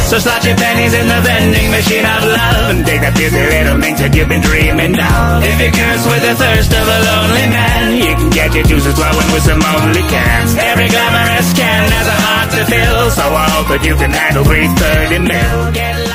So slot your pennies in the vending machine of love and take that busy little minx that you've been dreaming of. If you curse with the thirst of a lonely man, you can get your juices flowing with some only cans. Every glamorous can has a heart to fill, so I hope that you can handle 330 mil. Get